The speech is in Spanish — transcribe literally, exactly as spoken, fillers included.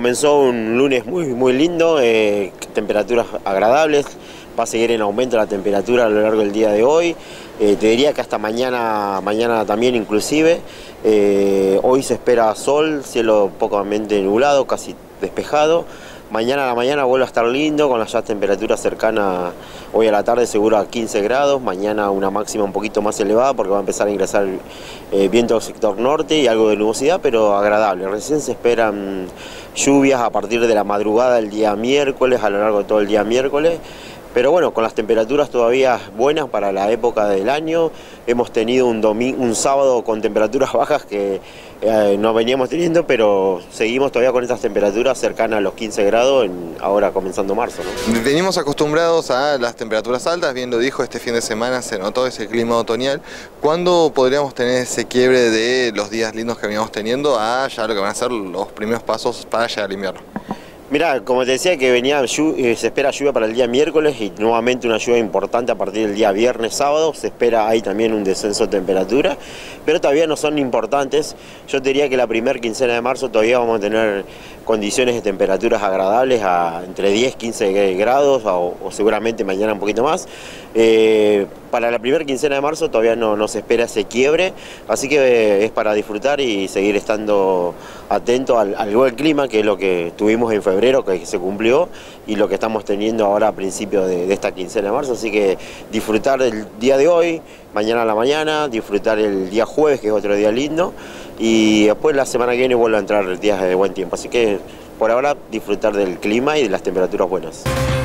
Comenzó un lunes muy, muy lindo, eh, temperaturas agradables, va a seguir en aumento la temperatura a lo largo del día de hoy, eh, te diría que hasta mañana, mañana también inclusive. Eh, hoy se espera sol, cielo pocamente nublado, casi despejado. Mañana a la mañana vuelve a estar lindo, con las ya temperaturas cercanas, hoy a la tarde seguro a quince grados, mañana una máxima un poquito más elevada porque va a empezar a ingresar eh, viento del sector norte y algo de nubosidad, pero agradable. Recién se esperan lluvias a partir de la madrugada del día miércoles, a lo largo de todo el día miércoles. Pero bueno, con las temperaturas todavía buenas para la época del año, hemos tenido un, domingo, un sábado con temperaturas bajas que eh, no veníamos teniendo, pero seguimos todavía con estas temperaturas cercanas a los quince grados, en, ahora comenzando marzo, ¿no? Venimos acostumbrados a las temperaturas altas, bien lo dijo, este fin de semana se notó ese clima otoñal. ¿Cuándo podríamos tener ese quiebre de los días lindos que veníamos teniendo a ya lo que van a ser los primeros pasos para llegar al invierno? Mirá, como te decía que venía eh, se espera lluvia para el día miércoles y nuevamente una lluvia importante a partir del día viernes, sábado. Se espera ahí también un descenso de temperatura, pero todavía no son importantes. Yo te diría que la primera quincena de marzo todavía vamos a tener condiciones de temperaturas agradables a entre diez, quince grados o, o seguramente mañana un poquito más. Eh, para la primera quincena de marzo todavía no, no se espera ese quiebre, así que eh, es para disfrutar y seguir estando atento al, al buen clima, que es lo que tuvimos en febrero, que se cumplió, y lo que estamos teniendo ahora a principios de, de esta quincena de marzo. Así que disfrutar del día de hoy, mañana a la mañana, disfrutar el día jueves, que es otro día lindo, y después la semana que viene vuelven a entrar días de buen tiempo. Así que por ahora disfrutar del clima y de las temperaturas buenas.